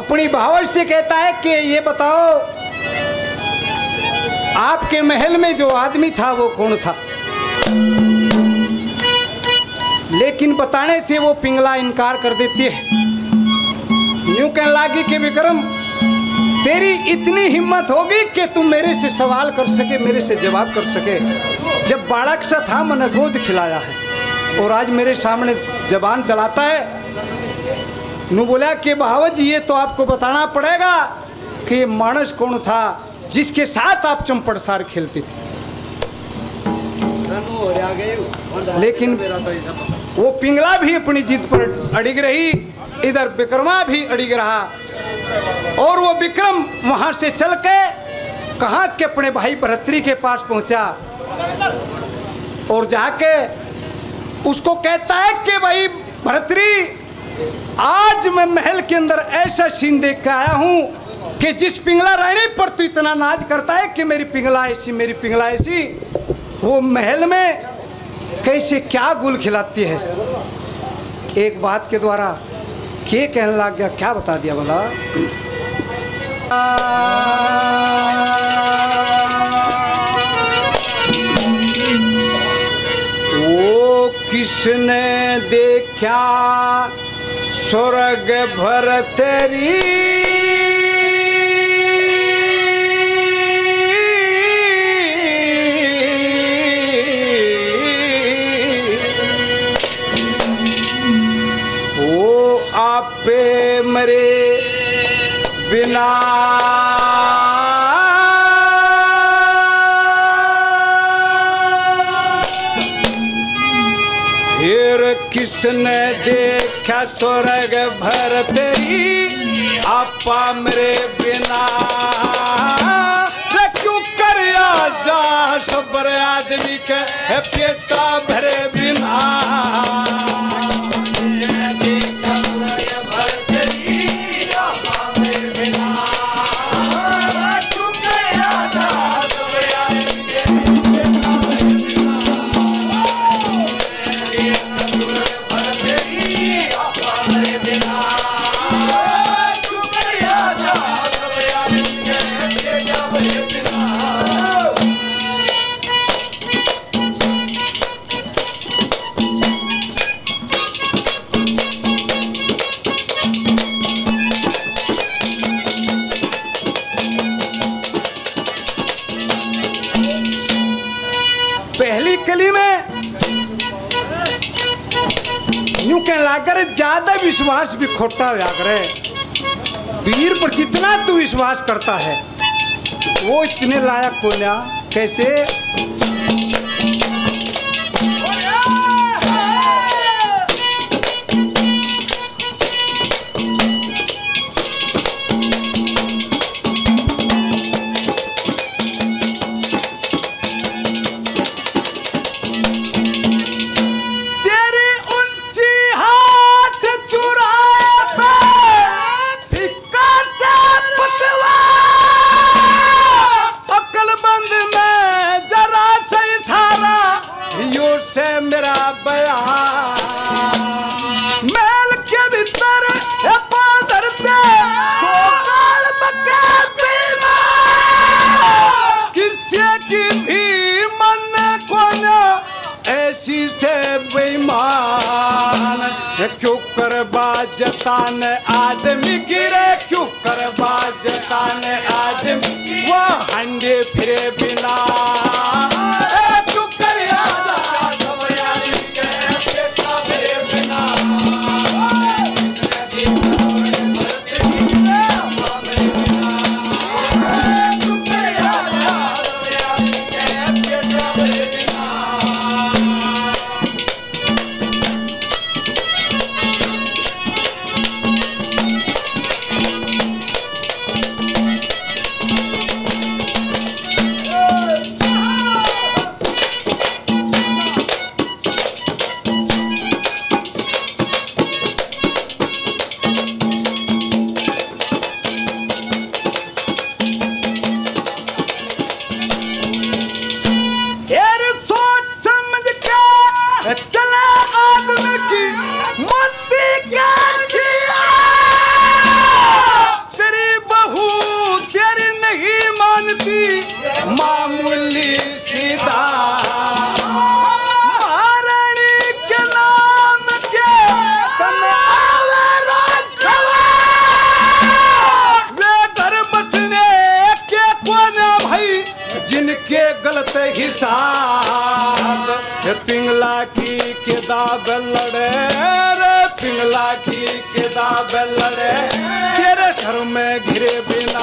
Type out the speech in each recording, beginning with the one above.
अपनी भावज से कहता है कि ये बताओ आपके महल में जो आदमी था वो कौन था। लेकिन बताने से वो पिंगला इनकार कर देती है। यूं कहने लगी कि विक्रम तेरी इतनी हिम्मत होगी कि तुम मेरे से सवाल कर सके, मेरे से जवाब कर सके। जब बालक सा था मैंने गोद खिलाया है और आज मेरे सामने जबान चलाता है। नू बोला कि भावज ये तो आपको बताना पड़ेगा कि मानस कौन था जिसके साथ आप चंपड़सार खेलते थे। लेकिन वो पिंगला भी अपनी जिद पर अड़िग रही, इधर विक्रमा भी अड़िग रहा। और वो विक्रम वहां से चल के कहाँ के अपने भाई भरतरी के पास पहुंचा और जाके उसको कहता है कि भाई भरतरी आज मैं महल के अंदर ऐसा सीन देख के आया हूं कि जिस पिंगला रानी पर तू इतना नाज करता है कि मेरी पिंगला ऐसी, मेरी पिंगला ऐसी, वो महल में कैसे क्या गुल खिलाती है। एक बात के द्वारा के कहने लग गया, क्या बता दिया बोला। वो किसने देखा स्वर्ग भरतरी, वो आपे मरे बिना किसने देखा स्वर्ग भरतरी, आपा मेरे बिना क्यों कर जा सबर आदमी के पेटा भरे बिना। पहली कली में यूं कह लाकर ज्यादा विश्वास भी खोटा हुआ करे। वीर पर जितना तू विश्वास करता है वो इतने लायक को ना कैसे। क्यों कर बाजतान आदमी गिरे, क्यों कर बाजतान आदमी वो हंडे फिरे बिना। क्यों कर बिना मामूली सीधा महारानी के नाम के वे घर बसने के कौन भाई जिनके गलत हिसाब पिंगला की किताब लड़े रे पिंगला की किताब लड़े तेरे घर में घिरे बिना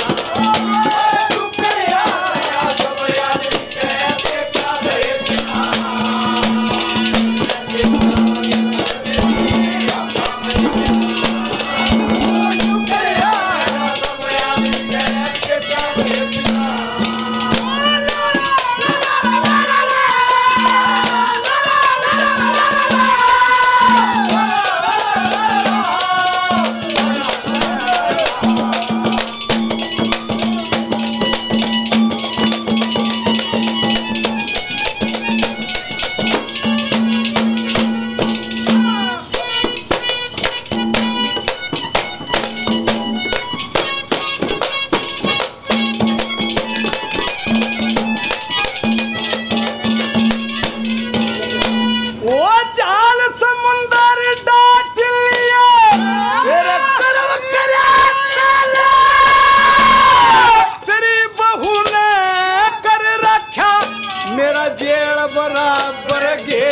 बराबर गे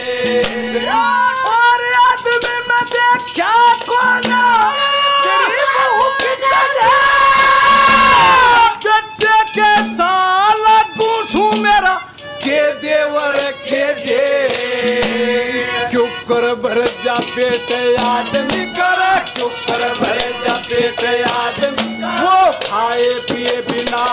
और आदमी में देखा कोना तेरी बहू की बच्चे के साला दूसू मेरा के देवर के दे क्यों कर भर जा बेटे आदमी कर क्यों कर भर जा बेटे आदमी वो खाए पिए बिना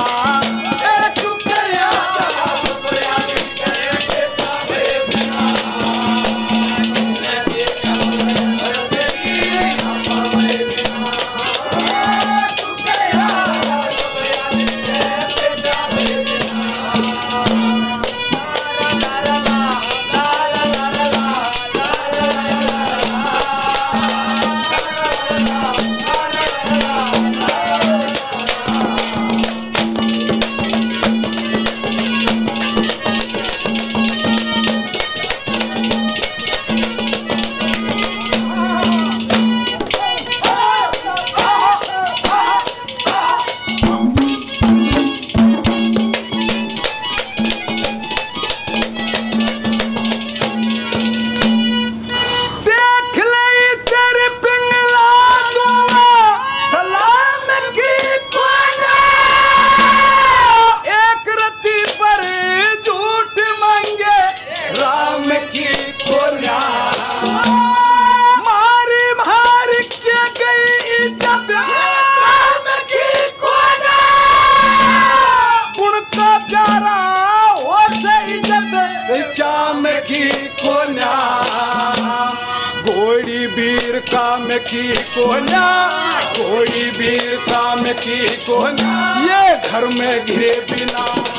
काम की कोना कोई भी काम की कोना ये घर में घिरे बिना